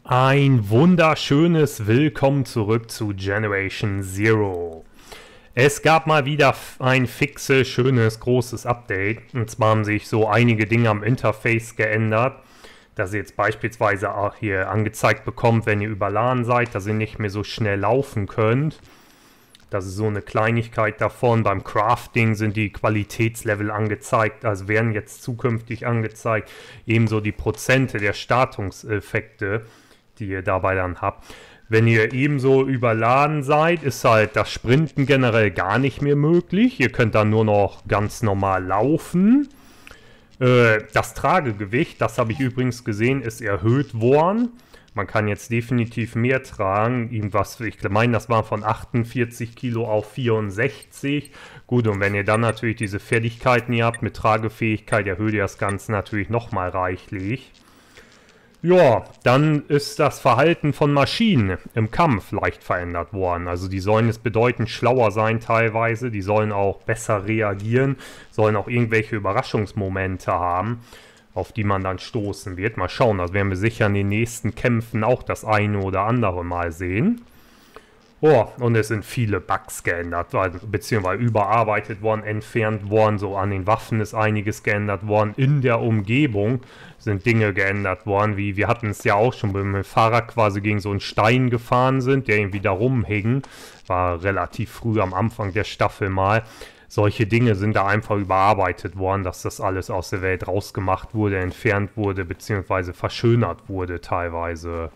Ein wunderschönes Willkommen zurück zu Generation Zero. Es gab mal wieder ein fixes, schönes, großes Update. Und zwar haben sich so einige Dinge am Interface geändert, dass ihr jetzt beispielsweise auch hier angezeigt bekommt, wenn ihr überladen seid, dass ihr nicht mehr so schnell laufen könnt. Das ist so eine Kleinigkeit davon. Beim Crafting sind die Qualitätslevel angezeigt, also werden jetzt zukünftig angezeigt. Ebenso die Prozente der Startungseffekte, die ihr dabei dann habt. Wenn ihr ebenso überladen seid, ist halt das Sprinten generell gar nicht mehr möglich. Ihr könnt dann nur noch ganz normal laufen. Das Tragegewicht, das habe ich übrigens gesehen, ist erhöht worden. Man kann jetzt definitiv mehr tragen. Irgendwas, ich meine, das war von 48 Kilo auf 64. Gut, und wenn ihr dann natürlich diese Fertigkeiten hier habt mit Tragefähigkeit, erhöht ihr das Ganze natürlich nochmal reichlich. Ja, dann ist das Verhalten von Maschinen im Kampf leicht verändert worden. Also die sollen jetzt bedeutend schlauer sein teilweise. Die sollen auch besser reagieren, sollen auch irgendwelche Überraschungsmomente haben, auf die man dann stoßen wird. Mal schauen, das werden wir sicher in den nächsten Kämpfen auch das eine oder andere Mal sehen. Oh, und es sind viele Bugs geändert, beziehungsweise überarbeitet worden, entfernt worden. So an den Waffen ist einiges geändert worden. In der Umgebung sind Dinge geändert worden, wie wir hatten es ja auch schon, wenn wir mit dem Fahrrad quasi gegen so einen Stein gefahren sind, der irgendwie da rumhing. War relativ früh am Anfang der Staffel mal. Solche Dinge sind da einfach überarbeitet worden, dass das alles aus der Welt rausgemacht wurde, entfernt wurde, beziehungsweise verschönert wurde teilweise.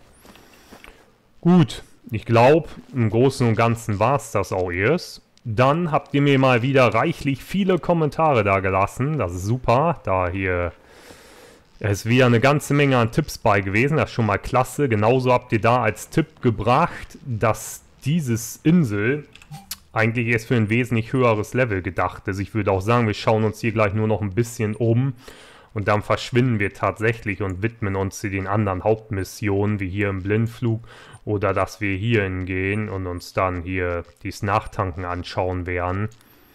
Gut, ich glaube, im Großen und Ganzen war es das auch erst. Dann habt ihr mir mal wieder reichlich viele Kommentare da gelassen. Das ist super, da hier ist wieder eine ganze Menge an Tipps bei gewesen. Das ist schon mal klasse. Genauso habt ihr da als Tipp gebracht, dass dieses Insel eigentlich erst für ein wesentlich höheres Level gedacht ist. Ich würde auch sagen, wir schauen uns hier gleich nur noch ein bisschen um und dann verschwinden wir tatsächlich und widmen uns den anderen Hauptmissionen, wie hier im Blindflug, oder dass wir hier hingehen und uns dann hier dieses Nachtanken anschauen werden.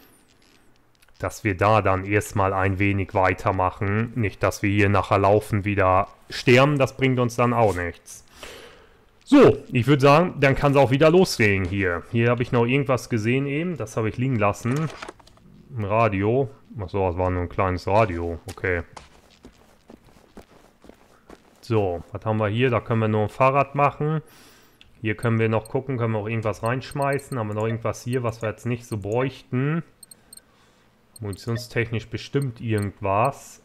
Dass wir da dann erstmal ein wenig weitermachen. Nicht, dass wir hier nachher laufen wieder sterben, das bringt uns dann auch nichts. So, ich würde sagen, dann kann es auch wieder loslegen hier. Hier habe ich noch irgendwas gesehen eben, das habe ich liegen lassen. Ein Radio. Achso, das war nur ein kleines Radio. Okay. So, was haben wir hier? Da können wir nur ein Fahrrad machen. Hier können wir noch gucken, können wir auch irgendwas reinschmeißen. Haben wir noch irgendwas hier, was wir jetzt nicht so bräuchten? Munitionstechnisch bestimmt irgendwas.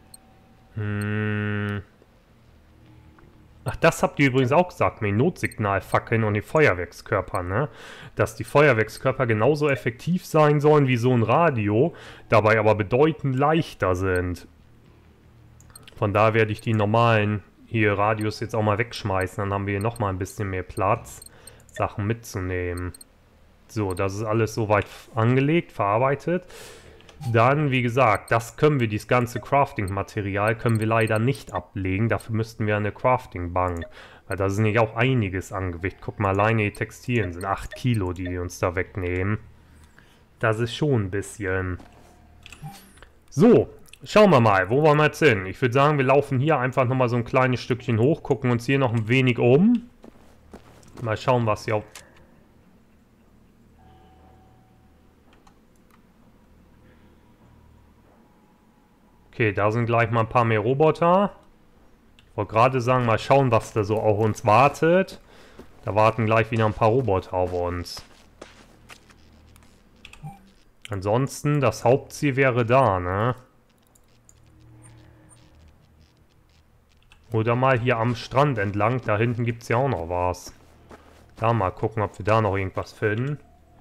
Ach, das habt ihr übrigens auch gesagt, mit den Notsignalfackeln und den Feuerwerkskörpern, ne? Dass die Feuerwerkskörper genauso effektiv sein sollen wie so ein Radio, dabei aber bedeutend leichter sind. Von daher werde ich die normalen hier Radios jetzt auch mal wegschmeißen, dann haben wir hier nochmal ein bisschen mehr Platz, Sachen mitzunehmen. So, das ist alles soweit angelegt, verarbeitet. Dann, wie gesagt, das können wir, dieses ganze Crafting-Material können wir leider nicht ablegen. Dafür müssten wir eine Crafting-Bank. Weil da ist nicht auch einiges an Gewicht. Guck mal, alleine die Textilien sind 8 Kilo, die uns da wegnehmen. Das ist schon ein bisschen. So, schauen wir mal, wo wollen wir jetzt hin? Ich würde sagen, wir laufen hier einfach nochmal so ein kleines Stückchen hoch, gucken uns hier noch ein wenig um. Mal schauen, was hier auf... Okay, da sind gleich mal ein paar mehr Roboter. Ich wollte gerade sagen, mal schauen, was da so auf uns wartet. Da warten gleich wieder ein paar Roboter auf uns. Ansonsten, das Hauptziel wäre da, ne? Oder mal hier am Strand entlang. Da hinten gibt es ja auch noch was. Da mal gucken, ob wir da noch irgendwas finden.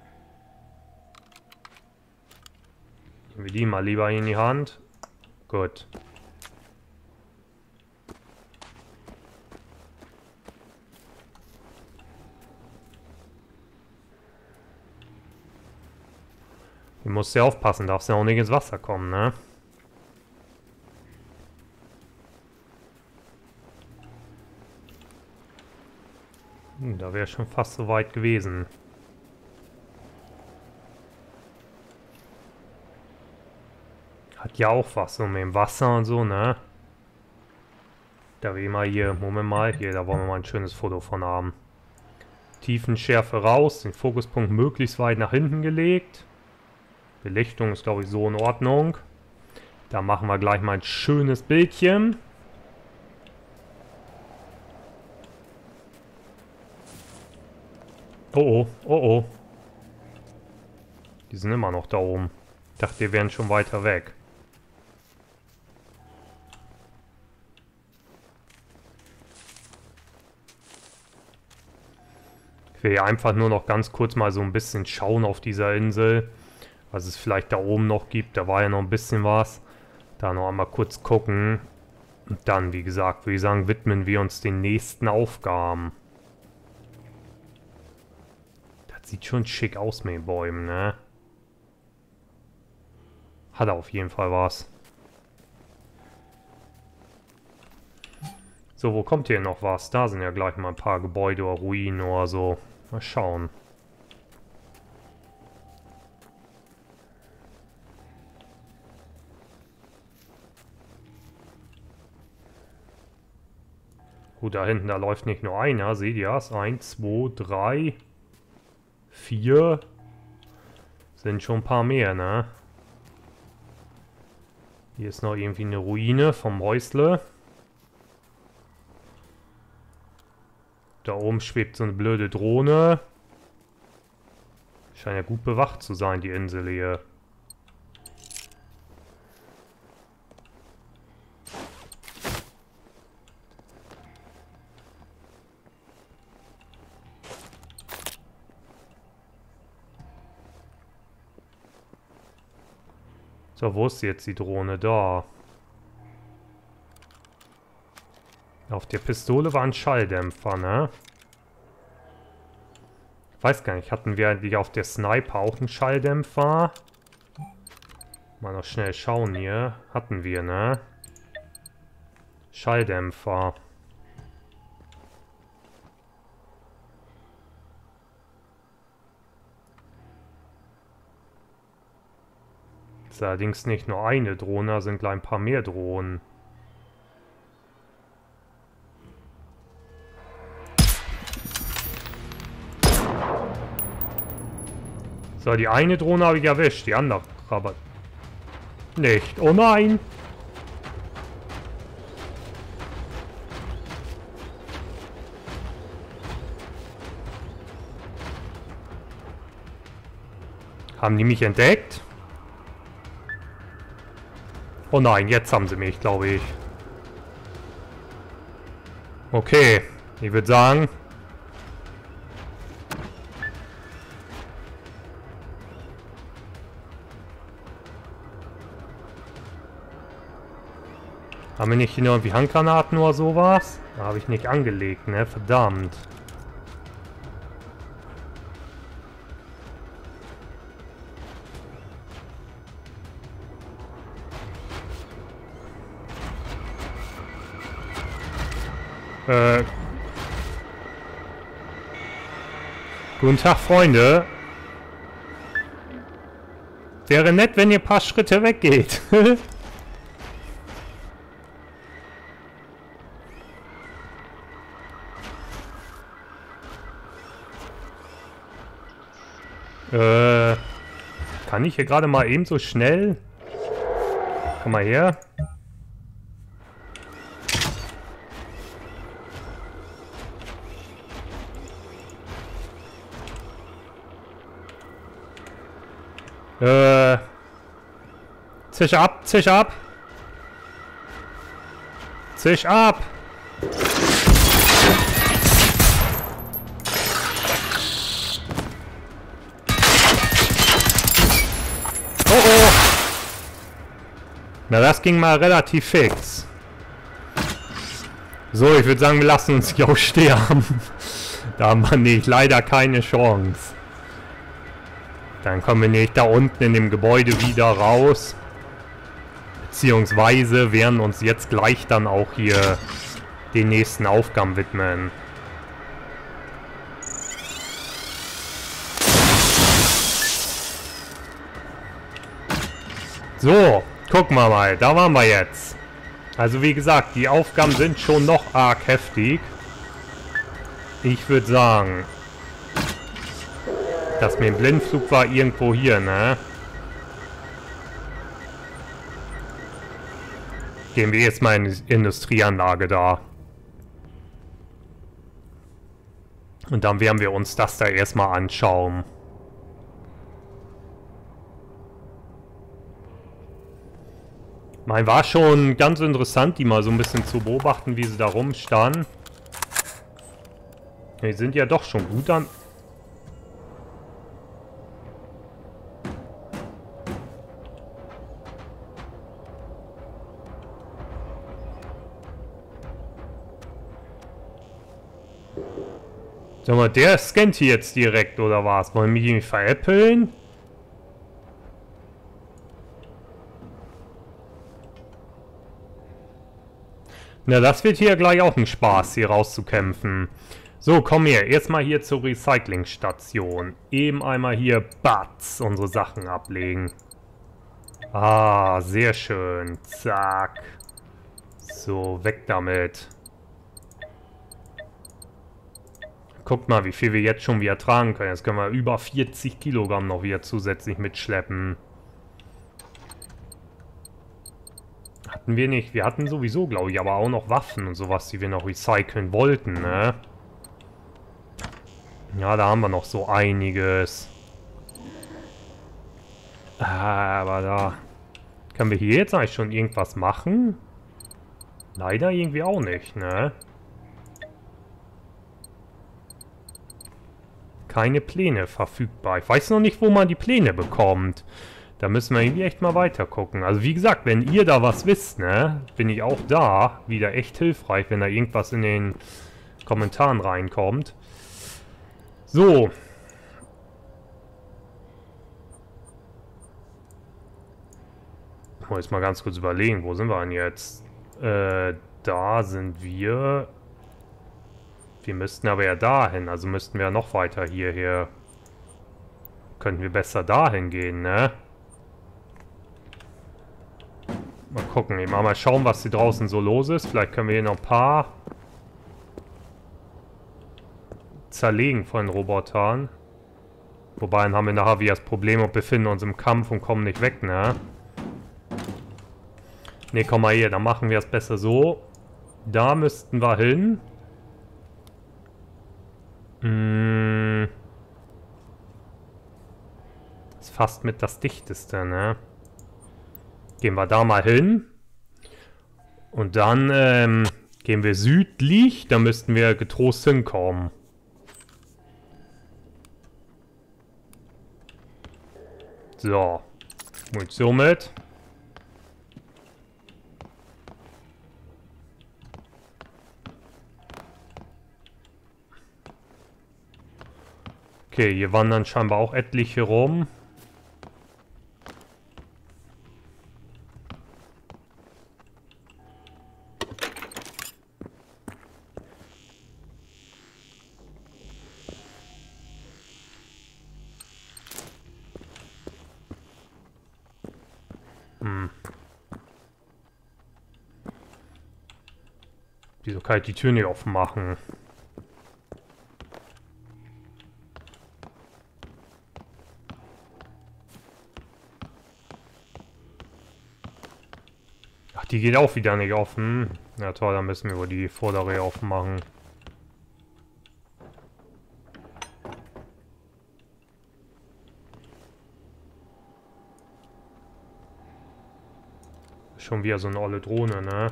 Nehmen wir die mal lieber in die Hand. Gut. Du musst ja aufpassen, darfst ja auch nicht ins Wasser kommen, ne? Da wäre schon fast so weit gewesen. Hat ja auch was so mit dem Wasser und so, ne? Da wie immer hier, Moment mal, hier, da wollen wir mal ein schönes Foto von haben. Tiefenschärfe raus, den Fokuspunkt möglichst weit nach hinten gelegt. Belichtung ist, glaube ich, so in Ordnung. Da machen wir gleich mal ein schönes Bildchen. Oh oh, oh oh. Die sind immer noch da oben. Ich dachte, die wären schon weiter weg. Ich will hier einfach nur noch ganz kurz mal so ein bisschen schauen auf dieser Insel. Was es vielleicht da oben noch gibt. Da war ja noch ein bisschen was. Da noch einmal kurz gucken. Und dann, wie gesagt, würde ich sagen, widmen wir uns den nächsten Aufgaben. Das sieht schon schick aus mit den Bäumen, ne? Hat auf jeden Fall was. So, wo kommt hier noch was? Da sind ja gleich mal ein paar Gebäude oder Ruinen oder so. Mal schauen. Gut, da hinten, da läuft nicht nur einer. Seht ihr das? 1, 2, 3, 4. Sind schon ein paar mehr, ne? Hier ist noch irgendwie eine Ruine vom Häusle. Da oben schwebt so eine blöde Drohne. Scheint ja gut bewacht zu sein, die Insel hier. So, wo ist jetzt die Drohne? Da. Auf der Pistole war ein Schalldämpfer, ne? Ich weiß gar nicht, hatten wir eigentlich auf der Sniper auch einen Schalldämpfer? Mal noch schnell schauen hier. Hatten wir, ne? Schalldämpfer. Das ist allerdings nicht nur eine Drohne, da sind gleich ein paar mehr Drohnen. So, die eine Drohne habe ich erwischt, die andere aber nicht. Oh nein! Haben die mich entdeckt? Oh nein, jetzt haben sie mich, glaube ich. Okay, ich würde sagen... Haben wir nicht hier irgendwie Handgranaten oder sowas? Da habe ich nicht angelegt, ne? Verdammt. Guten Tag, Freunde. Wäre nett, wenn ihr ein paar Schritte weggeht. Kann ich hier gerade mal eben so schnell? Komm mal her. Zisch ab, zisch ab. Zisch ab. Oh oh. Na, das ging mal relativ fix. So, ich würde sagen, wir lassen uns hier auch sterben. Da haben wir nicht, leider keine Chance. Dann kommen wir nicht da unten in dem Gebäude wieder raus. Beziehungsweise werden uns jetzt gleich dann auch hier den nächsten Aufgaben widmen. So, gucken wir mal. Da waren wir jetzt. Also wie gesagt, die Aufgaben sind schon noch arg heftig. Ich würde sagen, dass mir ein Blindflug war irgendwo hier, ne? Gehen wir jetzt mal in die Industrieanlage da. Und dann werden wir uns das da erstmal anschauen. War schon ganz interessant, die mal so ein bisschen zu beobachten, wie sie da rumstanden. Die sind ja doch schon gut an... Sag mal, der scannt hier jetzt direkt, oder was? Wollen wir mich irgendwie veräppeln? Na, das wird hier gleich auch ein Spaß, hier rauszukämpfen. So, komm her. Erstmal hier zur Recyclingstation. Eben einmal hier, batz, unsere Sachen ablegen. Ah, sehr schön. Zack. So, weg damit. Guckt mal, wie viel wir jetzt schon wieder tragen können. Jetzt können wir über 40 Kilogramm noch wieder zusätzlich mitschleppen. Hatten wir nicht. Wir hatten sowieso, glaube ich, aber auch noch Waffen und sowas, die wir noch recyceln wollten, ne? Ja, da haben wir noch so einiges. Aber da... Können wir hier jetzt eigentlich schon irgendwas machen? Leider irgendwie auch nicht, ne? Keine Pläne verfügbar. Ich weiß noch nicht, wo man die Pläne bekommt. Da müssen wir irgendwie echt mal weiter gucken. Also wie gesagt, wenn ihr da was wisst, ne, bin ich auch da wieder echt hilfreich, wenn da irgendwas in den Kommentaren reinkommt. So. Ich muss jetzt mal ganz kurz überlegen, wo sind wir denn jetzt? Da sind wir. Wir müssten aber ja dahin, also müssten wir ja noch weiter hierher. Könnten wir besser dahin gehen, ne? Mal gucken, eben mal schauen, was hier draußen so los ist. Vielleicht können wir hier noch ein paar zerlegen von den Robotern. Wobei, dann haben wir nachher wieder das Problem und befinden uns im Kampf und kommen nicht weg, ne? Ne, komm mal hier, dann machen wir es besser so. Da müssten wir hin. Ist fast mit das dichteste, ne? Gehen wir da mal hin. Und dann gehen wir südlich. Da müssten wir getrost hinkommen. So. Munition mit. Okay, hier wandern scheinbar auch etliche rum. Wieso kann ich die Tür nicht offen machen? Ach, die geht auch wieder nicht offen. Ja toll, dann müssen wir wohl die vordere offen machen. Schon wieder so eine olle Drohne, ne?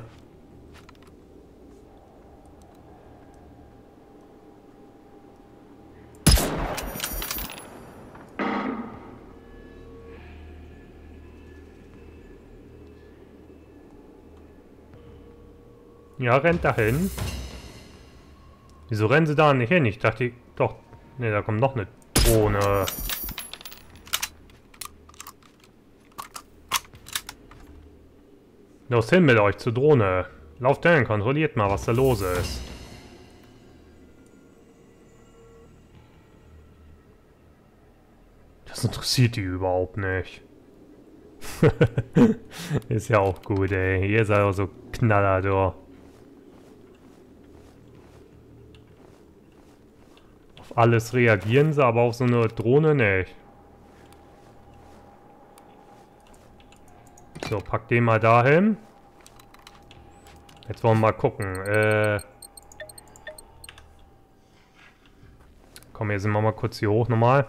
Ja, rennt dahin. Wieso rennen sie da nicht hin? Ich dachte, doch. Ne, da kommt noch eine Drohne. Los hin mit euch zur Drohne. Lauft hin, kontrolliert mal, was da los ist. Das interessiert die überhaupt nicht. Ist ja auch gut, ey. Hier ist er auch so Knaller, du. Auf alles reagieren sie, aber auf so eine Drohne nicht. So, pack den mal dahin. Jetzt wollen wir mal gucken. Komm, hier sind wir mal kurz hier hoch nochmal.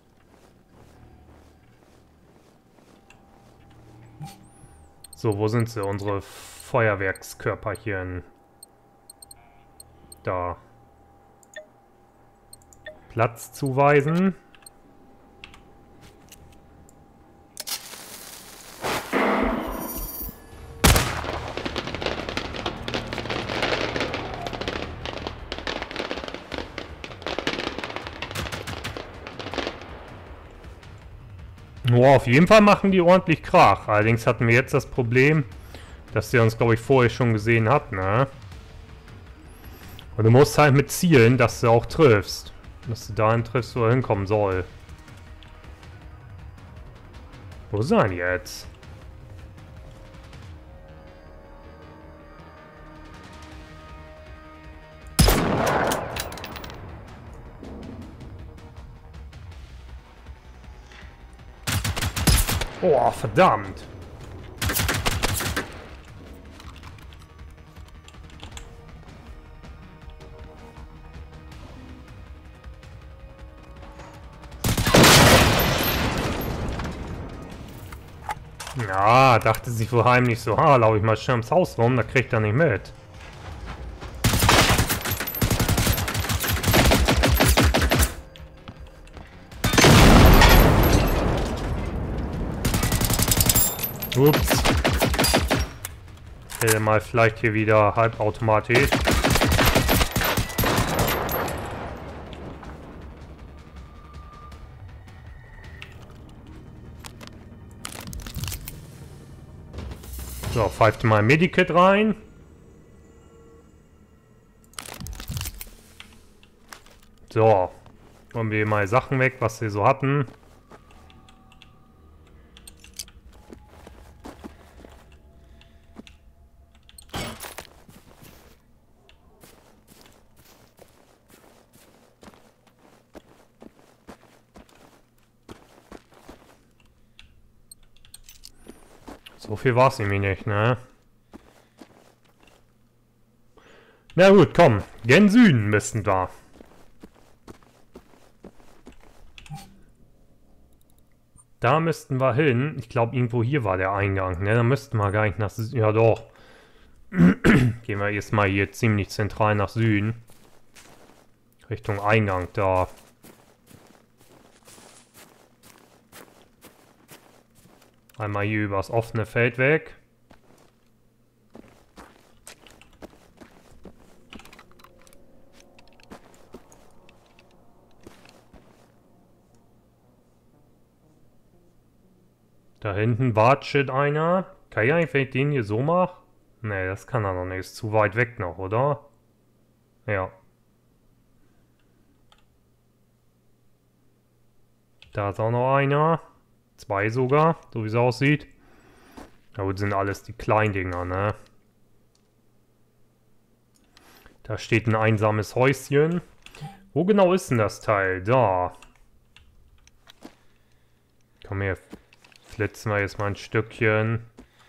So, wo sind sie? Unsere Feuerwerkskörperchen. Da. Platz zuweisen. Oh, auf jeden Fall machen die ordentlich Krach. Allerdings hatten wir jetzt das Problem, dass der uns, glaube ich, vorher schon gesehen hat, ne? Und du musst halt mit zielen, dass du auch triffst. Dass du dahin triffst, wo er hinkommen soll. Wo sind die jetzt? Oh, verdammt. Ja, dachte sich wohl heimlich so, laufe ich mal schnell ins Haus rum, da kriegt er nicht mit. Ups. Mal vielleicht hier wieder halbautomatisch. So, pfeift mal ein Medikit rein. So. Holen wir mal Sachen weg, was wir so hatten. So viel war es nämlich nicht, ne? Na gut, komm. Gen Süden müssten wir. Da müssten wir hin. Ich glaube, irgendwo hier war der Eingang, ne? Da müssten wir gar nicht nach Süden. Ja, doch. Gehen wir erstmal hier ziemlich zentral nach Süden. Richtung Eingang da. Einmal hier übers offene Feld weg. Da hinten wartet einer. Kann ich eigentlich, wenn ich den hier so mache? Ne, das kann er noch nicht. Ist zu weit weg noch, oder? Ja. Da ist auch noch einer. Zwei sogar, so wie es aussieht. Na gut, sind alles die Kleindinger, ne? Da steht ein einsames Häuschen. Wo genau ist denn das Teil? Da. Komm her. Flitzen wir jetzt mal ein Stückchen.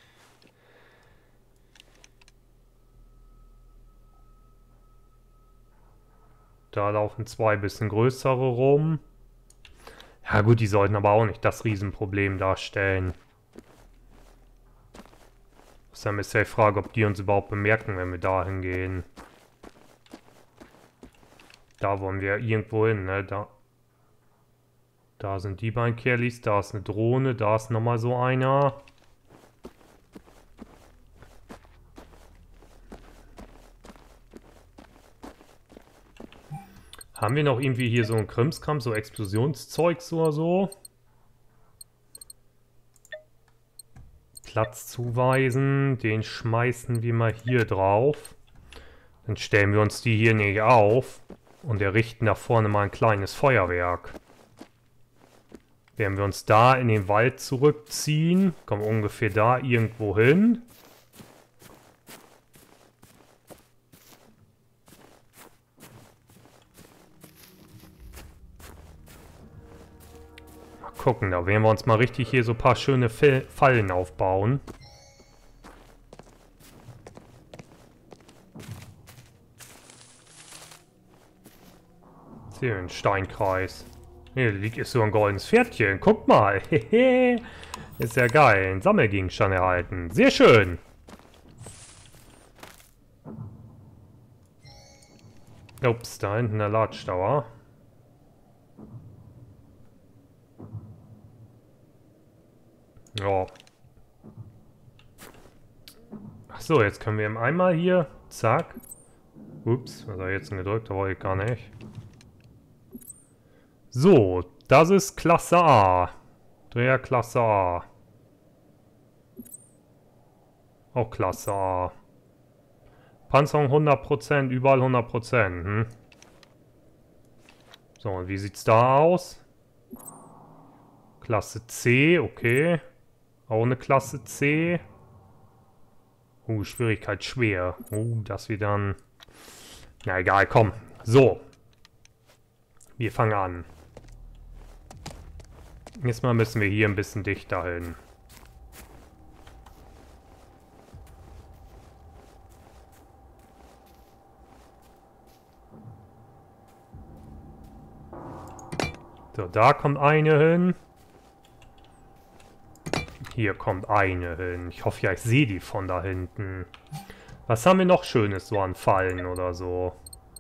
Da laufen zwei bisschen größere rum. Ja gut, die sollten aber auch nicht das Riesenproblem darstellen. Ist dann ist ja die Frage, ob die uns überhaupt bemerken, wenn wir dahin gehen. Da wollen wir irgendwo hin, ne? Da sind die beiden Kerlis, da ist eine Drohne, da ist nochmal so einer. Haben wir noch irgendwie hier so einen Krimskram, so Explosionszeugs oder so? Platz zuweisen, den schmeißen wir mal hier drauf. Dann stellen wir uns die hier nicht auf und errichten da vorne mal ein kleines Feuerwerk. Werden wir uns da in den Wald zurückziehen. Kommen ungefähr da irgendwo hin. Mal gucken, da werden wir uns mal richtig hier so ein paar schöne Fallen aufbauen. Hier ein Steinkreis. Hier liegt ist so ein goldenes Pferdchen. Guck mal. Ist ja geil. Ein Sammelgegenstand erhalten. Sehr schön. Ups, da hinten der Ladstower. Ja. Achso, jetzt können wir ihm einmal hier. Zack. Ups, was hat er jetzt gedrückt? Da wollte ich gar nicht. So, das ist Klasse A. Der Klasse A. Auch Klasse A. Panzerung 100%, überall 100%. Hm? So, und wie sieht's da aus? Klasse C, okay. Auch eine Klasse C. Schwierigkeit schwer. Das wir dann... Na egal, komm. So. Wir fangen an. Jetzt mal müssen wir hier ein bisschen dichter hin. So, da kommt eine hin. Hier kommt eine hin. Ich hoffe ja, ich sehe die von da hinten. Was haben wir noch Schönes so an Fallen oder so?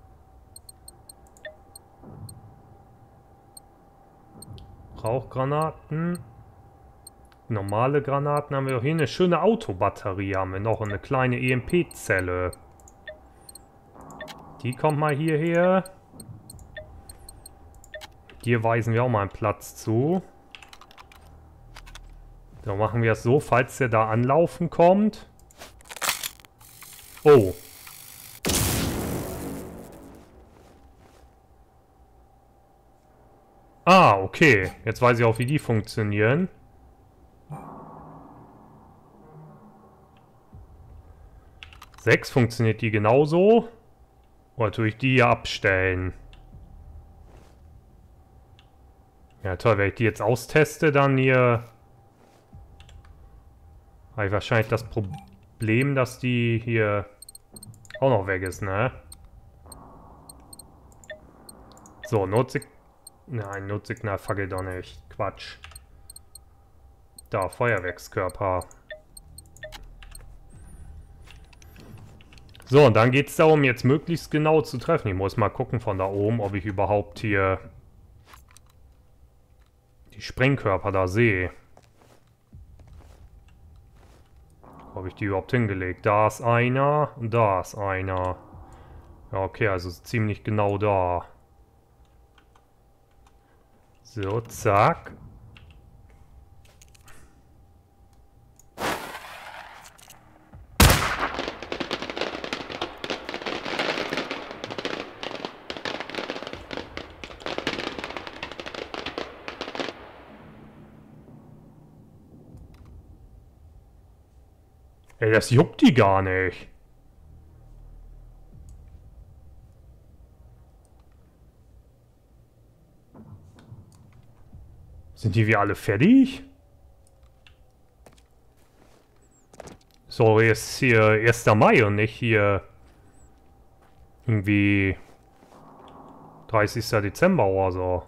Rauchgranaten. Normale Granaten haben wir auch hier. Eine schöne Autobatterie haben wir noch. Und eine kleine EMP-Zelle. Die kommt mal hierher. Hier weisen wir auch mal einen Platz zu. So machen wir es so, falls der da anlaufen kommt. Oh. Ah, okay. Jetzt weiß ich auch, wie die funktionieren. Sechs funktioniert die genauso. Oder tue ich die hier abstellen? Ja toll, wenn ich die jetzt austeste, dann hier... habe ich wahrscheinlich das Problem, dass die hier auch noch weg ist, ne? So, Nein, Notsignal fackelt doch nicht. Quatsch. Da, Feuerwerkskörper. So, und dann geht es darum, jetzt möglichst genau zu treffen. Ich muss mal gucken von da oben, ob ich überhaupt hier die Sprengkörper da sehe. Habe ich die überhaupt hingelegt? Da ist einer und da ist einer. Ja, okay, also ziemlich genau da. So, zack. Ey, das juckt die gar nicht. Sind die wie alle fertig? So, jetzt hier 1. Mai und nicht hier irgendwie 30. Dezember oder so.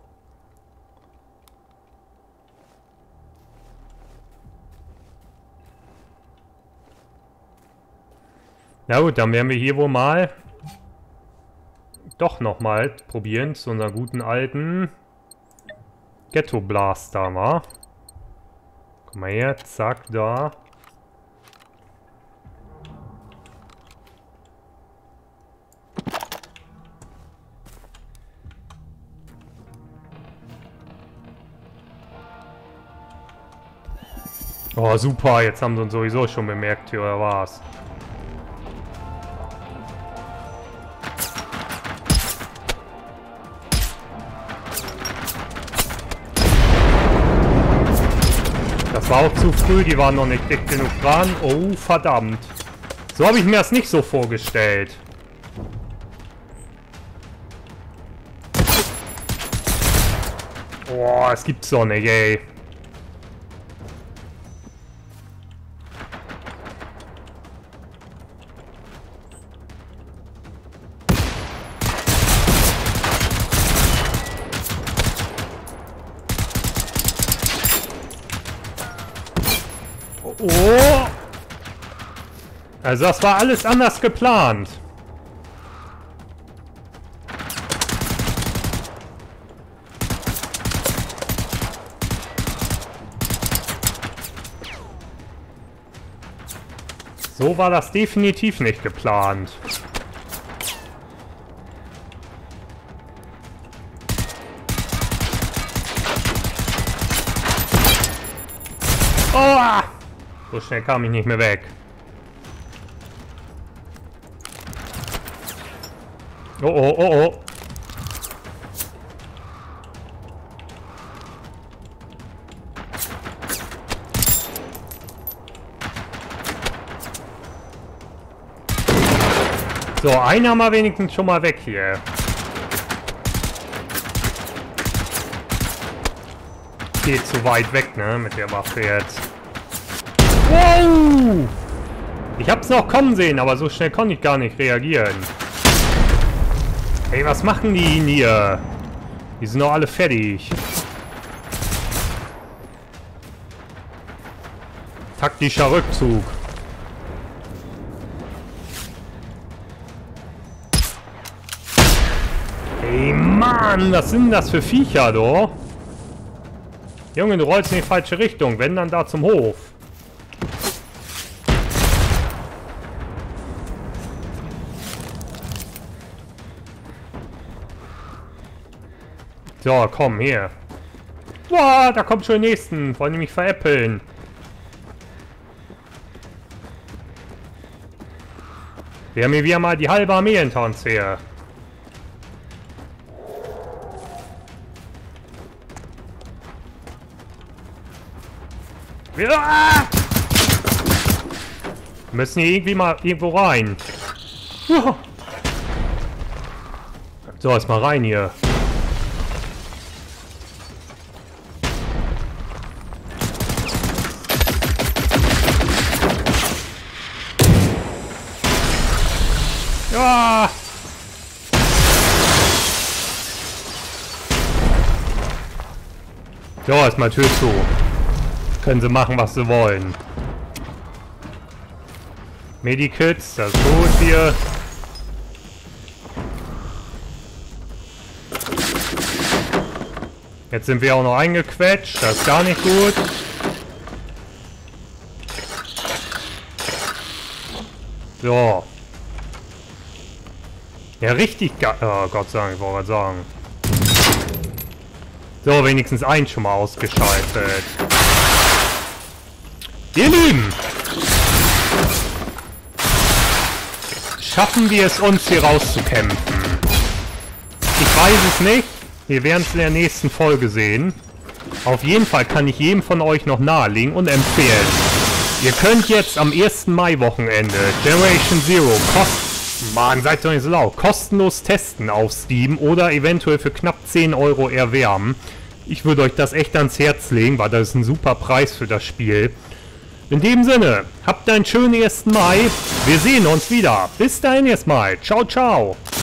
Na gut, dann werden wir hier wohl mal doch nochmal probieren zu unserer guten alten Ghetto Blaster, wa? Komm mal her, zack, da. Oh, super, jetzt haben sie uns sowieso schon bemerkt hier, oder was? War auch zu früh, die waren noch nicht dick genug dran. Oh, verdammt. So habe ich mir das nicht so vorgestellt. Boah, es gibt's doch nicht, ey. Oh! Also das war alles anders geplant. So war das definitiv nicht geplant. Oh! So schnell kam ich nicht mehr weg. Oh, oh, oh, oh. So, einen haben wir wenigstens schon mal weg hier. Geht zu weit weg, ne, mit der Waffe jetzt. Wow! Ich hab's noch kommen sehen, aber so schnell konnte ich gar nicht reagieren. Ey, was machen die hier? Die sind doch alle fertig. Taktischer Rückzug. Ey, Mann, was sind das für Viecher, doch? Junge, du rollst in die falsche Richtung. Wenn, dann da zum Hof. So, komm, hier. Boah, da kommt schon die nächsten. Wollen die mich veräppeln? Wir haben hier wieder mal die halbe Armee hinter uns her. Wir müssen hier irgendwie mal irgendwo rein. So, erstmal rein hier. Ja. So, erstmal Tür zu. Können sie machen, was sie wollen. Medikits, das ist gut hier. Jetzt sind wir auch noch eingequetscht, das ist gar nicht gut. So. Ja, richtig geil. Oh Gott sei Dank, ich wollte sagen. So, wenigstens eins schon mal ausgeschaltet. Ihr Lieben! Schaffen wir es uns hier rauszukämpfen? Ich weiß es nicht. Wir werden es in der nächsten Folge sehen. Auf jeden Fall kann ich jedem von euch noch nahelegen und empfehlen. Ihr könnt jetzt am 1. Mai-Wochenende Generation Zero Mann, seid doch nicht so laut. Kostenlos testen auf Steam oder eventuell für knapp 10 € erwärmen. Ich würde euch das echt ans Herz legen, weil das ist ein super Preis für das Spiel. In dem Sinne, habt einen schönen 1. Mai. Wir sehen uns wieder. Bis dahin erstmal. Ciao, ciao.